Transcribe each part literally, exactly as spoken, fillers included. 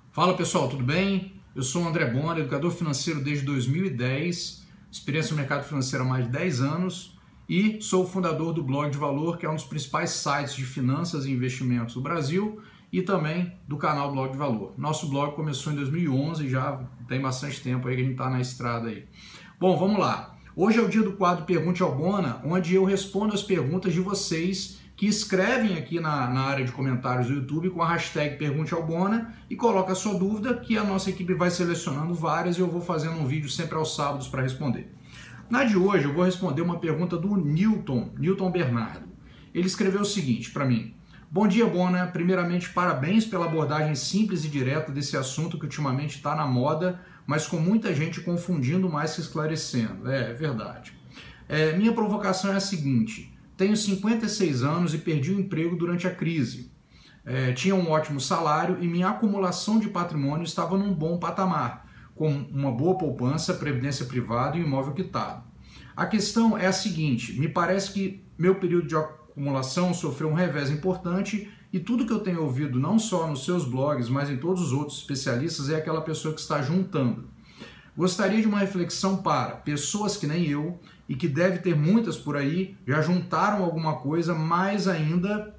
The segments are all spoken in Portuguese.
Fala pessoal, tudo bem? Eu sou o André Bona, educador financeiro desde dois mil e dez, experiência no mercado financeiro há mais de dez anos e sou o fundador do Blog de Valor, que é um dos principais sites de finanças e investimentos do Brasil e também do canal Blog de Valor. Nosso blog começou em dois mil e onze e já tem bastante tempo aí que a gente está na estrada aí. Bom, vamos lá. Hoje é o dia do quadro Pergunte ao Bona, onde eu respondo as perguntas de vocês que escrevem aqui na, na área de comentários do YouTube com a hashtag Pergunte ao Bona e coloca a sua dúvida, que a nossa equipe vai selecionando várias e eu vou fazendo um vídeo sempre aos sábados para responder. Na de hoje eu vou responder uma pergunta do Newton, Newton Bernardo. Ele escreveu o seguinte para mim: bom dia, Bona. Primeiramente, parabéns pela abordagem simples e direta desse assunto que ultimamente está na moda, mas com muita gente confundindo mais que esclarecendo. É, é verdade. É, minha provocação é a seguinte: tenho cinquenta e seis anos e perdi o emprego durante a crise. É, tinha um ótimo salário e minha acumulação de patrimônio estava num bom patamar, com uma boa poupança, previdência privada e imóvel quitado. A questão é a seguinte: me parece que meu período de acumulação sofreu um revés importante e tudo que eu tenho ouvido, não só nos seus blogs, mas em todos os outros especialistas, é aquela pessoa que está juntando. Gostaria de uma reflexão para pessoas que nem eu, e que deve ter muitas por aí, já juntaram alguma coisa, mas ainda,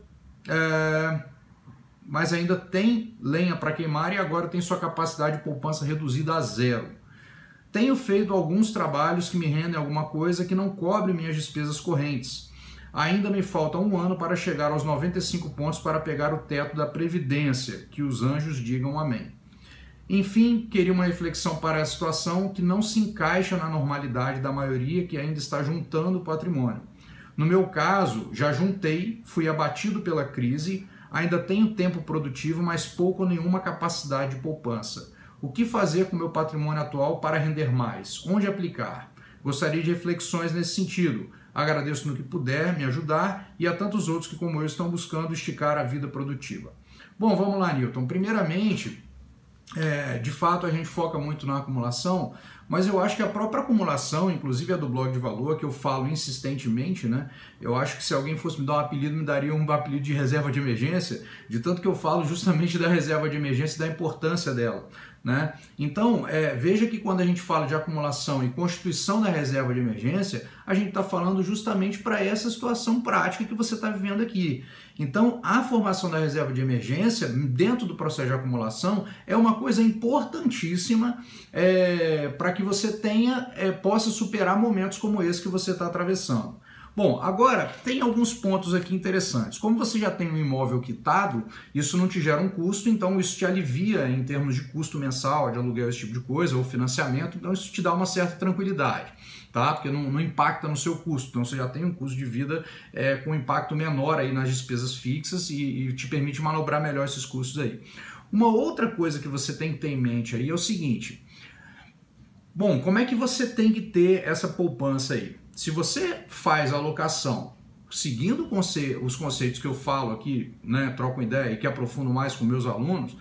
é, mas ainda tem lenha para queimar e agora tem sua capacidade de poupança reduzida a zero. Tenho feito alguns trabalhos que me rendem alguma coisa que não cobre minhas despesas correntes. Ainda me falta um ano para chegar aos noventa e cinco pontos para pegar o teto da Previdência, que os anjos digam amém. Enfim, queria uma reflexão para a situação que não se encaixa na normalidade da maioria que ainda está juntando patrimônio. No meu caso, já juntei, fui abatido pela crise, ainda tenho tempo produtivo, mas pouco ou nenhuma capacidade de poupança. O que fazer com o meu patrimônio atual para render mais? Onde aplicar? Gostaria de reflexões nesse sentido. Agradeço no que puder me ajudar e a tantos outros que, como eu, estão buscando esticar a vida produtiva. Bom, vamos lá, Newton. Primeiramente, É, de fato a gente foca muito na acumulação, mas eu acho que a própria acumulação, inclusive a do Blog de Valor, que eu falo insistentemente, né? Eu acho que se alguém fosse me dar um apelido, me daria um apelido de reserva de emergência, de tanto que eu falo justamente da reserva de emergência e da importância dela, né? Então, é, veja que quando a gente fala de acumulação e constituição da reserva de emergência, a gente está falando justamente para essa situação prática que você está vivendo aqui. Então, a formação da reserva de emergência dentro do processo de acumulação é uma coisa importantíssima é, para que você tenha, é, possa superar momentos como esse que você está atravessando. Bom, agora tem alguns pontos aqui interessantes. Como você já tem um imóvel quitado, isso não te gera um custo, então isso te alivia em termos de custo mensal, de aluguel, esse tipo de coisa, ou financiamento, então isso te dá uma certa tranquilidade, tá? Porque não, não impacta no seu custo, então você já tem um custo de vida é, com impacto menor aí nas despesas fixas e, e te permite manobrar melhor esses custos aí. Uma outra coisa que você tem que ter em mente aí é o seguinte: bom, como é que você tem que ter essa poupança aí? Se você faz a alocação seguindo os conceitos que eu falo aqui, né, troco ideia e que aprofundo mais com meus alunos,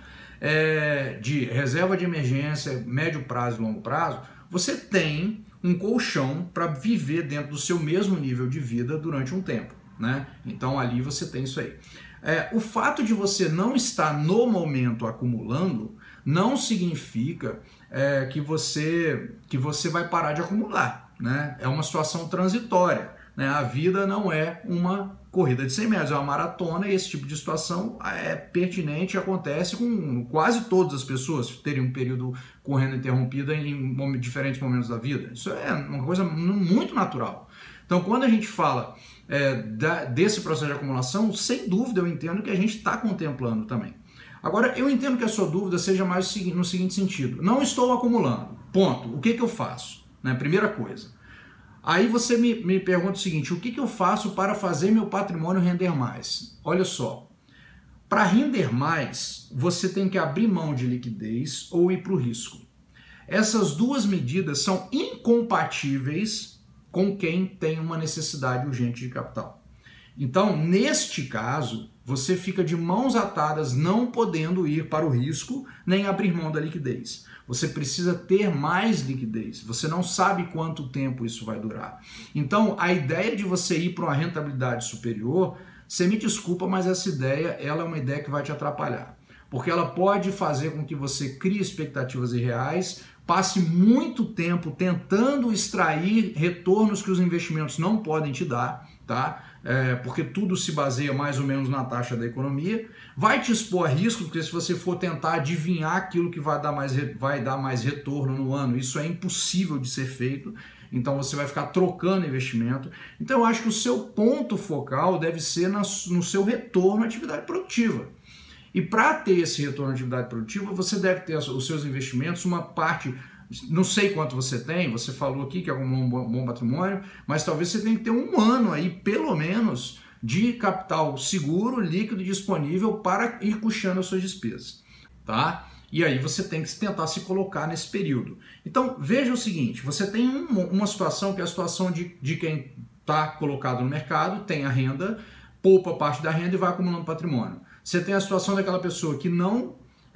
é, de reserva de emergência, médio prazo e longo prazo, você tem um colchão para viver dentro do seu mesmo nível de vida durante um tempo, né? Então ali você tem isso aí. É, o fato de você não estar no momento acumulando não significa é, que, você, que você vai parar de acumular, né? É uma situação transitória, né? A vida não é uma corrida de cem metros, é uma maratona, e esse tipo de situação é pertinente e acontece com quase todas as pessoas terem um período correndo interrompido em diferentes momentos da vida. Isso é uma coisa muito natural. Então, quando a gente fala é, da, desse processo de acumulação, sem dúvida eu entendo que a gente está contemplando também. Agora, eu entendo que a sua dúvida seja mais no seguinte sentido: não estou acumulando, ponto. O que, que eu faço? Né? Primeira coisa. Aí você me, me pergunta o seguinte: o que, que eu faço para fazer meu patrimônio render mais? Olha só, para render mais, você tem que abrir mão de liquidez ou ir para o risco. Essas duas medidas são incompatíveis com quem tem uma necessidade urgente de capital. Então, neste caso, você fica de mãos atadas, não podendo ir para o risco nem abrir mão da liquidez. Você precisa ter mais liquidez. Você não sabe quanto tempo isso vai durar. Então, a ideia de você ir para uma rentabilidade superior, você me desculpa, mas essa ideia ela é uma ideia que vai te atrapalhar. porque ela pode fazer com que você crie expectativas irreais, passe muito tempo tentando extrair retornos que os investimentos não podem te dar, tá? É, porque tudo se baseia mais ou menos na taxa da economia, vai te expor a risco, porque se você for tentar adivinhar aquilo que vai dar mais, vai dar mais retorno no ano, isso é impossível de ser feito, então você vai ficar trocando investimento. Então eu acho que o seu ponto focal deve ser no seu retorno à atividade produtiva. E para ter esse retorno à atividade produtiva, você deve ter os seus investimentos, uma parte, não sei quanto você tem, você falou aqui que é um bom patrimônio, mas talvez você tenha que ter um ano aí, pelo menos, de capital seguro, líquido e disponível para ir custeando as suas despesas, tá? E aí você tem que tentar se colocar nesse período. Então, veja o seguinte, você tem um, uma situação que é a situação de, de quem está colocado no mercado, tem a renda, poupa parte da renda e vai acumulando patrimônio. Você tem a situação daquela pessoa que não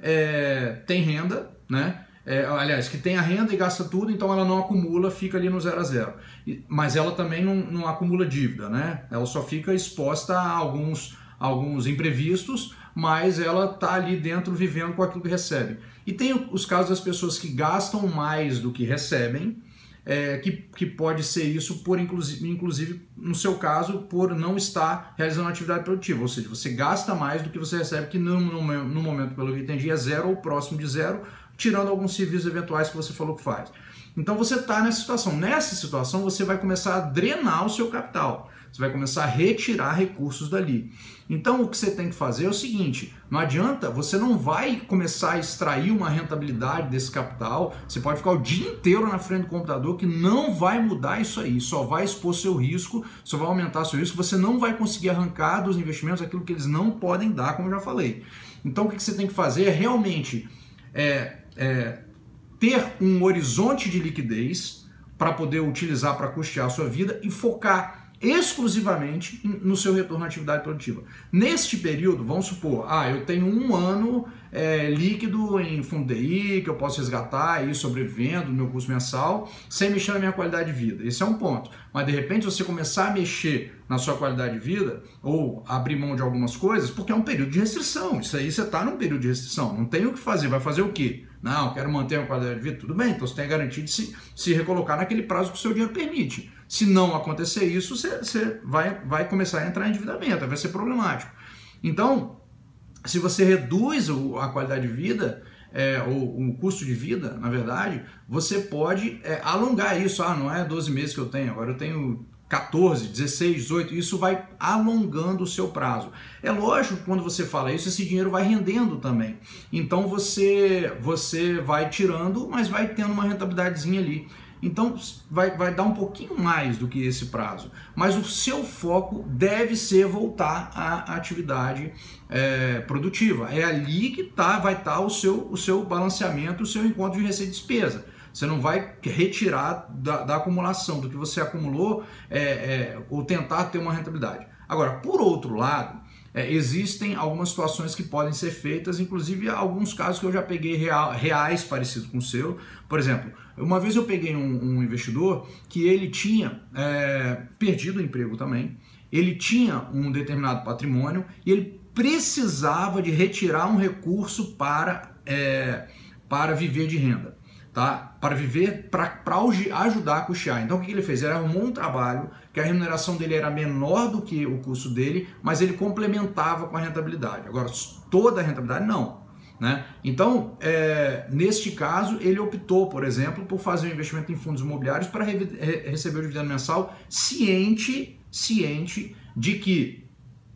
é, tem renda, né? É, aliás, que tem a renda e gasta tudo, então ela não acumula, fica ali no zero a zero. E, mas ela também não, não acumula dívida, né? Ela só fica exposta a alguns, alguns imprevistos, mas ela está ali dentro vivendo com aquilo que recebe. E tem os casos das pessoas que gastam mais do que recebem, É, que, que pode ser isso por, inclusive, inclusive, no seu caso, por não estar realizando atividade produtiva, ou seja, você gasta mais do que você recebe, que no, no, no momento, pelo que eu entendi, é zero ou próximo de zero, tirando alguns serviços eventuais que você falou que faz. Então você está nessa situação. Nessa situação você vai começar a drenar o seu capital, você vai começar a retirar recursos dali. Então o que você tem que fazer é o seguinte, não adianta, você não vai começar a extrair uma rentabilidade desse capital, você pode ficar o dia inteiro na frente do computador que não vai mudar isso aí, só vai expor seu risco, só vai aumentar seu risco, você não vai conseguir arrancar dos investimentos aquilo que eles não podem dar, como eu já falei. Então o que você tem que fazer é realmente é, é, ter um horizonte de liquidez para poder utilizar para custear a sua vida e focar exclusivamente no seu retorno à atividade produtiva. Neste período, vamos supor, ah, eu tenho um ano é, líquido em fundo D I, que eu posso resgatar e ir sobrevivendo no meu custo mensal, sem mexer na minha qualidade de vida. Esse é um ponto. Mas de repente você começar a mexer na sua qualidade de vida, ou abrir mão de algumas coisas, porque é um período de restrição. Isso aí você está num período de restrição, não tem o que fazer, vai fazer o quê? Não, quero manter a qualidade de vida, tudo bem, então você tem a garantia de se, se recolocar naquele prazo que o seu dinheiro permite. Se não acontecer isso, você, você vai, vai começar a entrar em endividamento, vai ser problemático. Então, se você reduz a qualidade de vida, é, ou o custo de vida, na verdade, você pode é, alongar isso. Ah, não é doze meses que eu tenho, agora eu tenho quatorze, dezesseis, dezoito, isso vai alongando o seu prazo. É lógico que quando você fala isso, esse dinheiro vai rendendo também. Então você, você vai tirando, mas vai tendo uma rentabilidadezinha ali. Então vai, vai dar um pouquinho mais do que esse prazo. Mas o seu foco deve ser voltar à atividade é, produtiva. É ali que tá, vai estar tá o, seu, o seu balanceamento, o seu encontro de receita e despesa. Você não vai retirar da, da acumulação, do que você acumulou, é, é, ou tentar ter uma rentabilidade. Agora, por outro lado, é, existem algumas situações que podem ser feitas, inclusive alguns casos que eu já peguei real, reais parecidos com o seu. Por exemplo, uma vez eu peguei um, um investidor que ele tinha é, perdido o emprego também, ele tinha um determinado patrimônio e ele precisava de retirar um recurso para, é, para viver de renda. Tá? Para viver, para ajudar a custear. Então o que ele fez? Ele arrumou um trabalho que a remuneração dele era menor do que o custo dele, mas ele complementava com a rentabilidade. Agora, toda a rentabilidade não. Né? Então, é, neste caso, ele optou, por exemplo, por fazer um investimento em fundos imobiliários para re receber o dividendo mensal, ciente, ciente de que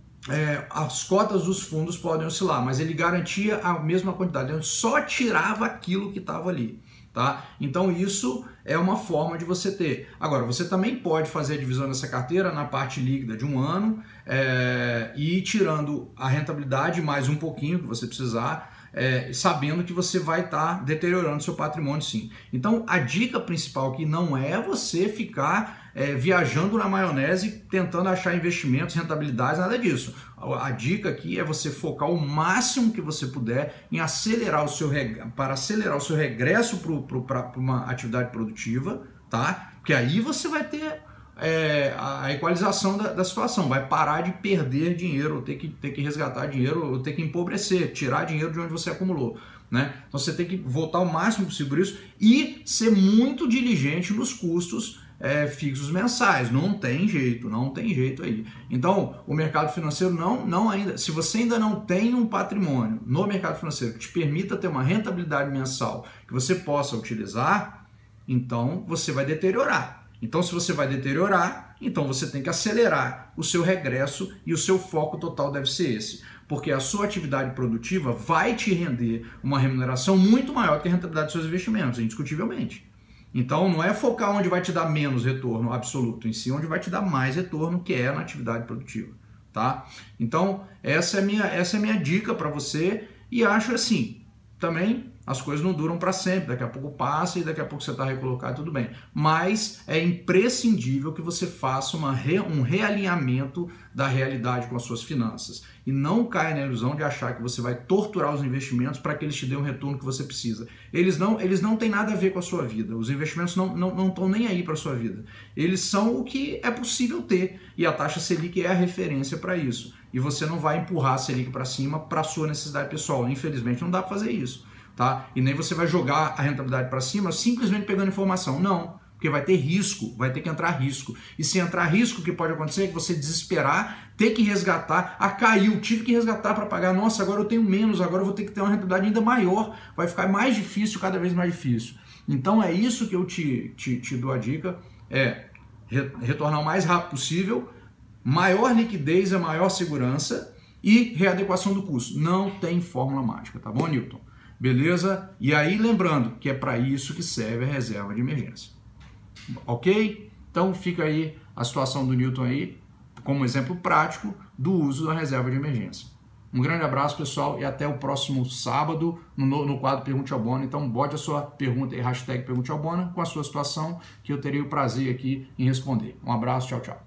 É, as cotas dos fundos podem oscilar, mas ele garantia a mesma quantidade, ele só tirava aquilo que estava ali, tá? Então isso é uma forma de você ter. Agora, você também pode fazer a divisão dessa carteira na parte líquida de um ano é, e ir tirando a rentabilidade mais um pouquinho que você precisar, É, sabendo que você vai estar tá deteriorando seu patrimônio sim. Então a dica principal aqui não é você ficar é, viajando na maionese tentando achar investimentos, rentabilidades, nada disso. A, a dica aqui é você focar o máximo que você puder em acelerar o seu para acelerar o seu regresso para uma atividade produtiva, tá? Porque aí você vai ter é, a equalização da, da situação, vai parar de perder dinheiro, ou ter que, ter que resgatar dinheiro, ou ter que empobrecer, tirar dinheiro de onde você acumulou. Né? Então você tem que voltar o máximo possível por isso e ser muito diligente nos custos é, fixos mensais. Não tem jeito, não tem jeito aí. Então o mercado financeiro não, não ainda, se você ainda não tem um patrimônio no mercado financeiro que te permita ter uma rentabilidade mensal que você possa utilizar, então você vai deteriorar. Então se você vai deteriorar, então você tem que acelerar o seu regresso e o seu foco total deve ser esse. Porque a sua atividade produtiva vai te render uma remuneração muito maior que a rentabilidade dos seus investimentos, indiscutivelmente. Então não é focar onde vai te dar menos retorno absoluto, em si onde vai te dar mais retorno, que é na atividade produtiva, tá? Então essa é a minha, essa é a minha dica para você e acho assim, também as coisas não duram para sempre, daqui a pouco passa e daqui a pouco você está recolocado, tudo bem. Mas é imprescindível que você faça uma re, um realinhamento da realidade com as suas finanças. E não caia na ilusão de achar que você vai torturar os investimentos para que eles te dêem o retorno que você precisa. Eles não, eles não têm nada a ver com a sua vida. Os investimentos não estão não, não nem aí para a sua vida. Eles são o que é possível ter. E a taxa Selic é a referência para isso. E você não vai empurrar a Selic para cima para a sua necessidade pessoal. Infelizmente não dá para fazer isso. Tá? E nem você vai jogar a rentabilidade para cima simplesmente pegando informação. Não, porque vai ter risco, vai ter que entrar risco. E se entrar risco, o que pode acontecer é que você desesperar, ter que resgatar, ah, caiu, tive que resgatar para pagar, nossa, agora eu tenho menos, agora eu vou ter que ter uma rentabilidade ainda maior, vai ficar mais difícil, cada vez mais difícil. Então é isso que eu te, te, te dou a dica, é retornar o mais rápido possível, maior liquidez, a maior segurança e readequação do custo. Não tem fórmula mágica, tá bom, Newton? Beleza? E aí lembrando que é para isso que serve a reserva de emergência. Ok? Então fica aí a situação do Newton aí como exemplo prático do uso da reserva de emergência. Um grande abraço, pessoal, e até o próximo sábado no, no quadro Pergunte ao Bona. Então bote a sua pergunta aí, hashtag Pergunte ao Bona, com a sua situação, que eu terei o prazer aqui em responder. Um abraço, tchau, tchau.